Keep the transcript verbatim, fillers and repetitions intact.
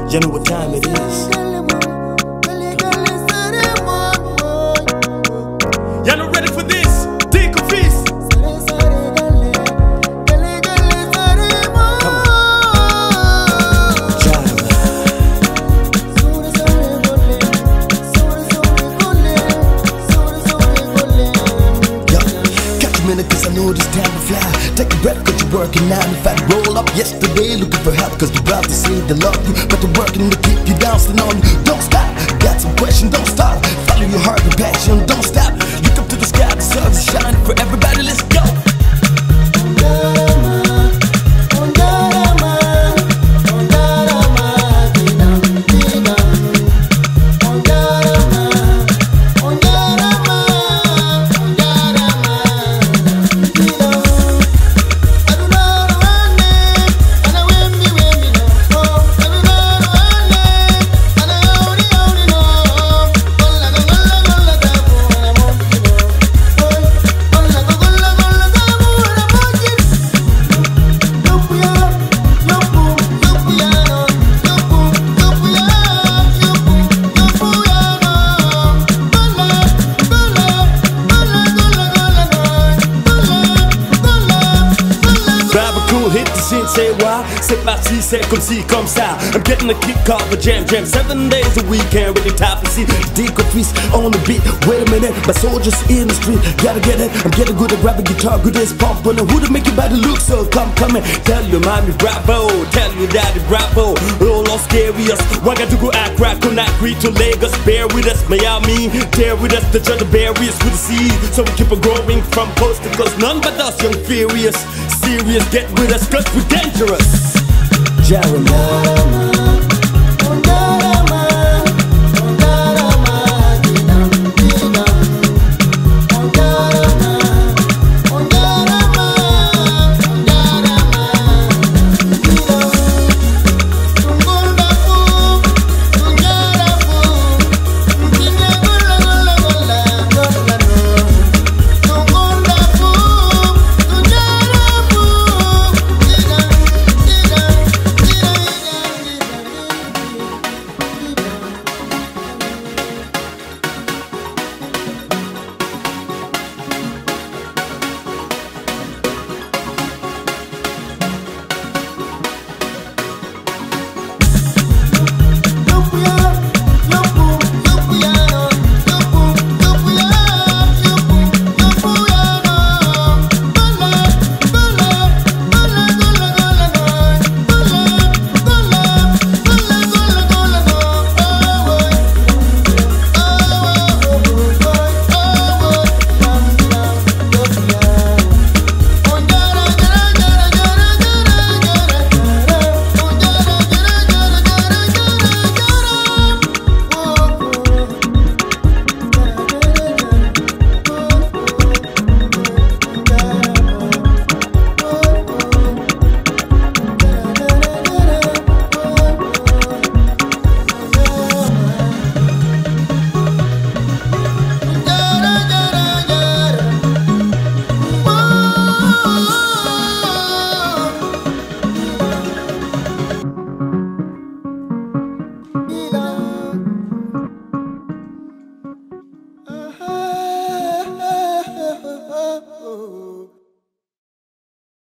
You know what time it is. You're not ready for this? Take a feast. Cause I know this time to fly. Take a breath cause you're working nine to five. Roll up yesterday looking for help cause the brothers say they love you, but they're working to keep you down, still on you. Don't stop, got some question, don't stop. Follow your heart and passion, don't stop. Look up to the sky, the sun is shining for everybody, let's go. Hit the scene, say why? C'est parti, c'est comme ci, comme ça. I'm getting a kick off a jam jam. Seven days a weekend with the top of see. Deco feast on the beat. Wait a minute, my soldiers in the street. Gotta get it, I'm getting good at grabbing guitar, good as pump. On who to make your body look so come coming. Tell your mommy bravo, tell your daddy bravo. Roll on scarious. Ouagadougou, Accra, Conakry to Lagos. Bear with us, Miami. Dare with us, the judge barriers with the sea. So we keep on growing from coast to coast. None but us, young furious. Serious, get with us cause we're dangerous. Jeremiah.